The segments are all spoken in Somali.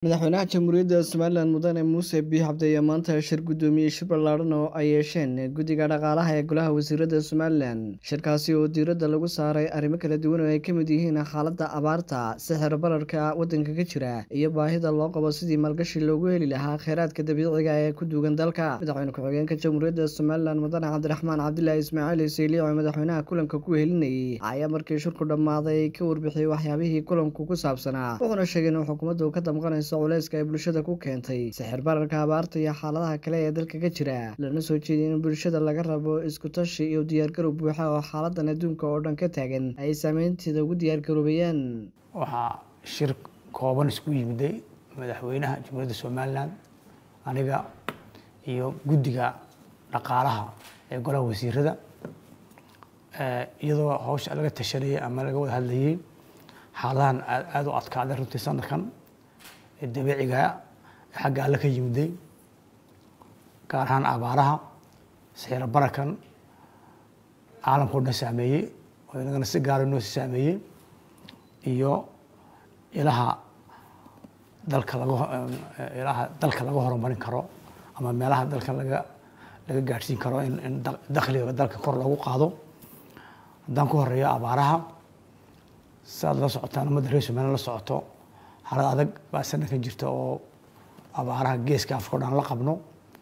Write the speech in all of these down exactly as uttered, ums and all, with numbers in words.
madaxweynaha jamhuuriyadda Somaliland mudane Muuse Biixi Cabdi ayaa maanta shir gudoomiyay shir ballaaran oo ay yeesheen guddiga dhaqaalaha ee golaha wasiirada Somaliland. Shirkaasi oo diiradda lagu saaray arrimo kala duwan oo ay ka mid yihiin xaaladda abaarta, sicir bararka waddanka ka jira, iyo baahida loo qabo sidii maalgashi loogu heli lahaa kheyraadka dabiiciga ah ee ku duugan dalka. Madaxweyne ku-xigeenka jamhuuriyadda Somaliland mudane Cabdiraxmaan Cabdilaahi Ismaaciil Sayliic oo madaxweynaha kulanka ku helinayay ayaa markii shirku dhammaaday ka warbixiyay waxyaabihii kulanku ku saabsanaa, wuxuuna sheegay in xukuumaddu ka damqanayso culayska ay bulshada ku keentay sicir bararka, abaarta iyo xaaladaha kale ee dalka ka jira, lana soo jeediyay in bulshada laga rabo isku tashi iyo diyaargarow buuxa oo xaaladan adduunka oo dhan ka taagan ay saameynteeda ugu diyaargaroobayaan. waxaa shir kooban isku yimiday madaxweynaha jamhuuriyadda Somaliland, aniga iyo guddiga dhaqaalaha ee golaha wasiirada, iyadoo hawsha laga tashanayay ama laga wada hadlayay xaaladahan aad u adkaaday runtii sanadkan dabiiciga xagga alle ka yimiday, gaar ahaan abaaraha, sicir bararkan caalamka oo dhan saameeyey oo inagana si gaara noo saameeyey, iyo ilaha dalka laga ilaha dalka laga horumarin karo ama meelaha dalka laga laga gaarsiin karo in in dakhliga dalka kor loogu qaado. haddaan ku horeeyo abaaraha, saad la socotaan ummadda reer Somaliland la socoto xaalad adag baa sanadkan jirta oo abaaraha geeska Afrika oo dhan la qabno.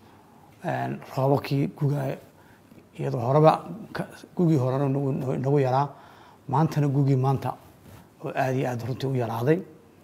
roobabkii guga iyadoo horeba gugii horena nagu yaraa, maantana gugii maanta oo aad iyo aad runtii u yaraaday,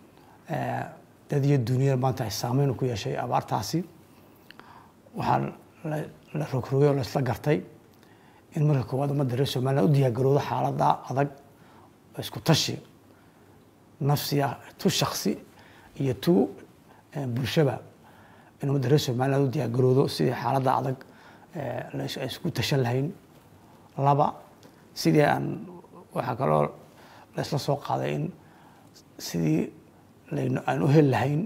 dad iyo dunyada maanta ay saameyn ku yeeshay abaartaasi. waxaa la rogrogay oo la isla gartay in marka koowaad ummadda reer Somaliland u diyaargarowdo xaaladda adag isku tashi nafsiya tu shakhsi iyo tu bulshaba, in ummadda reer Somaliland u diyaargarowdo sidii xaaladda adag la isku tashan lahayn. laba, sidii aan waxaa kaloo la isla soo qaaday in sidii aan u heli lahayn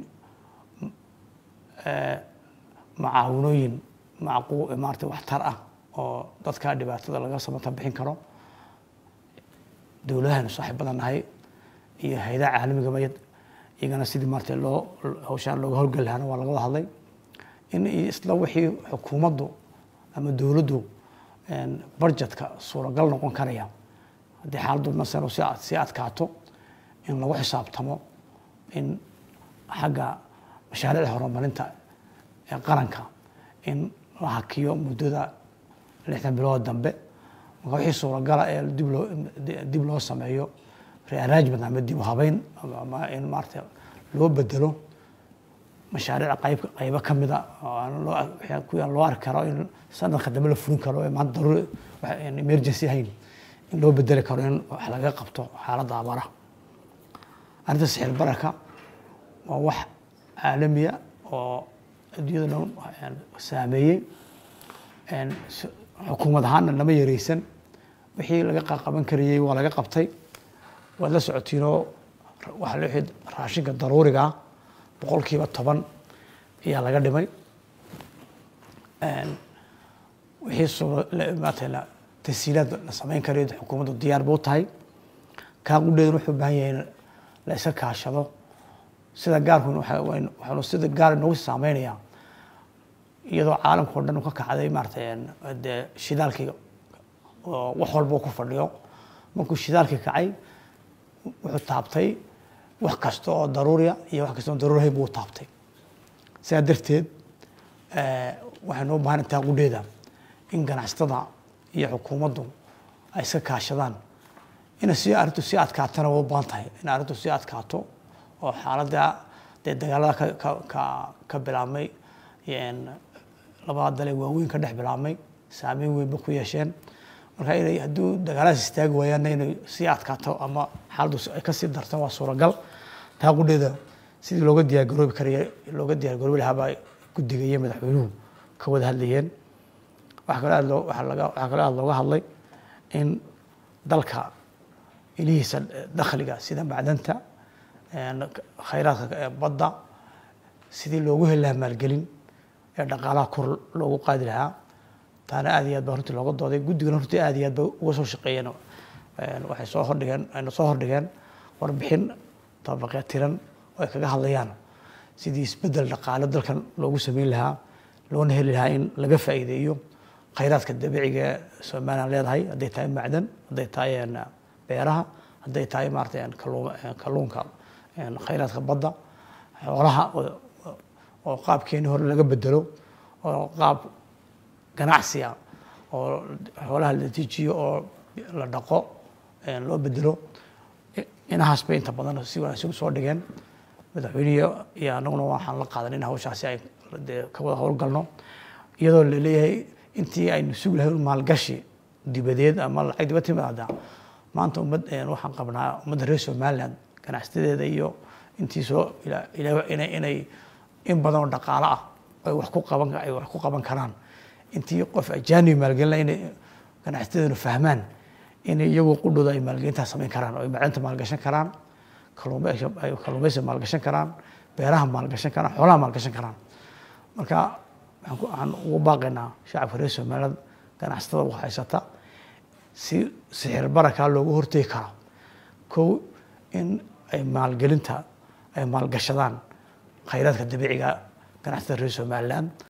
macaawinooyin macquu maaragtay waxtar ah oo dadka dhibaatada laga samata bixin karo. dowladahaynu saaxiibada nahay iyo hay'adaha caalamiga bayad iyagana sidii maartay loo hawshaan looga howlgali lahaana waa laga wada hadlay, in isla wixii xukuumaddu ama dowladdu budgetka suuragal noqon karaya haddii xaaladdu masalan si adkaato in lagu xisaabtamo in xagga mashaariicda horumarinta ee qaranka in la hakiyo muddada lixdan bilood dambe. marka wixii suuragala ee dib loo dib loo sameeyo rearrangement ama dib u habeyn ama in maaragtay loo bedelo mashaariic qayb qaybo ka mid ah oo aan loo kuwa loo arki karo in sanadka dambe la furin karo ee maanta daruuri emergency ahayn in loo bedeli karo in wax laga qabto xaaladda abaaraha. arrinta sicir bararka waa wax caalamiya oo adduunyada dhan saameeyey, xukuumad ahaanna lama yareysan, wixii laga qaban karayay waa laga qabtay. waad la socotiinoo waxa la wixii raashinka daruuriga ah boqolkiiba toban ayaa laga dhimay. wixii soo maatayna tasiilaad la samayn karayo xukuumaddu diyaar buu tahay. kaa qudheedan wuxuu u baahan yahay in la iska kaashado. sida gaarku waxaanu sida gaar noogu saameynayaa iyadoo caalamka oo dhan uu ka kacday maaragtay dee shidaalkii oo wax walba ku fadhiyo. markuu shidaalkii kacay wuxuu taabtay wax kasta oo daruuriya iyo wax kasta oo daruuri ahayn buu taabtay. sidaa darteed waxaynu u baahan tahay qudheeda in ganacsatada iyo xukuumaddu ay iska kaashadaan in si arrintu si adkaatana waa u baahan tahay in arrintu si adkaato oo xaaladda dee dagaalada ka ka ka ka bilaabmay labada dal ee waaweyn ka dhex bilaabmay saameyn weynba ku yeesheen. marka inay hadduu dagaaladaas istaagi waayaanna inay sii adkaato ama xaaladdu ay kasii darto waa suuragal. taa qudheeda sidii looga diyaargaroobi karaya looga diyaargaroobi lahaa baa guddiga iyo madaxweynuhu ka wada hadlayeen. waxaa kaloo aad loo waxaa laga waxaa kaloo aad looga hadlay in dalka ilihiisa dakhliga sida macdanta, khayraadka badda sidii loogu heli lahaa maalgelin ee dhaqaalaha kor loogu qaadi lahaa. taana aad iyo aad baa runtii looga dooday. guddigana runtii aad iyo aad ba uga soo shaqeeyeen. waxay soo hordhigeen ayna soo hordhigeen warbixin tabaqeed tiran oo ay kaga hadlayaan sidii isbedel dhaqaale dalkan loogu sameyn lahaa loona heli lahaa in laga faa'iideeyo khayraadka dabiiciga ee Soomaaliland leedahay hadday tahay macdan hadday tahay beeraha hadday tahay maartay kalluunka khayraadka badda xoolaha oo qaabkeeni hore laga bedelo oo qaab ganacsi ah oo xoolaha la tijiyo oo la dhaqo loo bedelo inahaas bay inta badan si wanaagsan soo dhigeen madaxweynaha iyo anaguna waxaan la qaadan in hawshaasi ay ka wada howlgalno iyadoo la leeyahay intii aynu sugi lahayn maalgashi dibadeed ama lacag dibadda timaada maanta ummad waxaan qabnaa ummadda reer Somaliland ganacsadeeda iyo intii soo inay inay in badan oo dhaqaale ah ay wax ku qaban ay wax ku qaban karaan intii qof ajaanib maalgelin inay ganacsadeedu fahmaan in iyagu qudhooda ay maalgelinta sameyn karaan oo ay macdanta maalgashan karaan kalluumaysiga ay kalluumaysiga maalgashan karaan beeraha maalgashan karaan xoolaha maalgashan karaan marka waxaan ugu baaqaynaa shacabka reer Somaliland ganacsatada wax haysata si sixir baraka loogu hortegi karo kow in ay maalgelinta ay maalgashadaan khayraadka dabiiciga ganacsatada reer Somaliland